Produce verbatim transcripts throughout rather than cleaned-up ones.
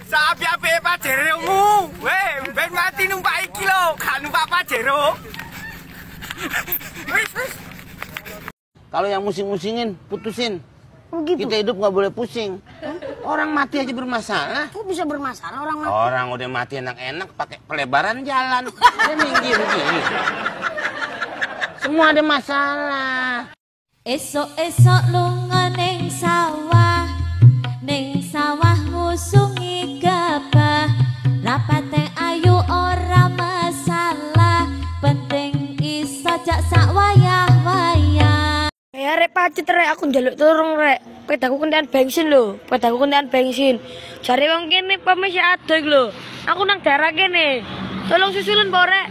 Sapi-api Pajeromu. Weh, ben mati numpak iki lho, gak numpak Pajero. Wis, wis. Kalau yang musing-musingin, putusin. Oh, gitu? Kita hidup nggak boleh pusing. Orang mati aja bermasalah. Kok bisa bermasalah orang mati? Orang udah mati enak-enak pakai pelebaran jalan. Dia minggir gini. Semua ada masalah. Esok-esok lunga ning sawah, ning sawah ngusungi gabah. Rapate ayu ora masalah, penting iso jak sak wayah-wayah. Ya rek pacet rek, aku njaluk tolong rek. Pedaku kendaraan bensin lho, pedaku kendaraan bensin. Jare wong kene pameh sik ado iki lho. Aku nang daerah kene. Tolong susulun po rek.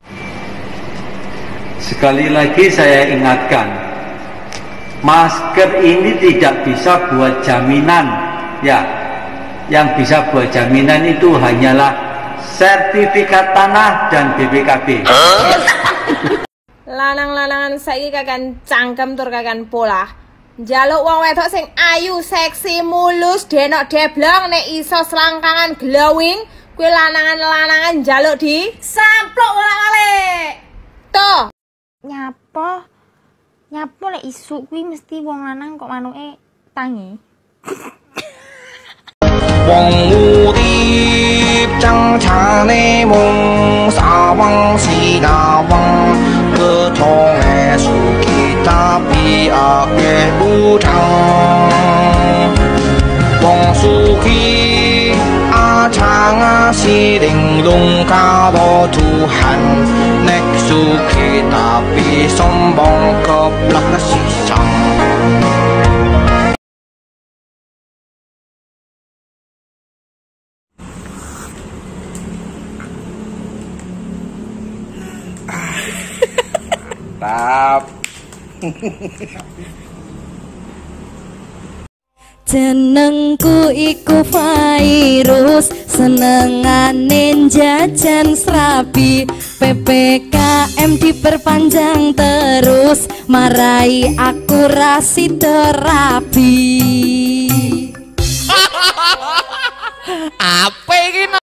Sekali lagi saya ingatkan, masker ini tidak bisa buat jaminan, ya. Yang bisa buat jaminan itu hanyalah sertifikat tanah dan B P K B. Lanang-lanangan saiki kakan cangkem tur kakan pola. Njaluk wong wedok sing ayu, seksi, mulus, denok deblong nek iso selangkangan glowing, kuwi lanangan-lanangan njaluk di samplok bolak-balik. Toh. Nyapo? Nyapo lek isu kuwi mesti wong lanang kok manuke tangi. Wong urip cang-cane mung sawang sinawang, ketone suki tapi akeh utang. Wong suki acang siring lung karo Tuhan, nek suki tapi sombong keplak sisang. Tap. Jenengku iku virus, senengane jajan srabi. P P K M diperpanjang terus, marai aku rasi terapi. Apa iki?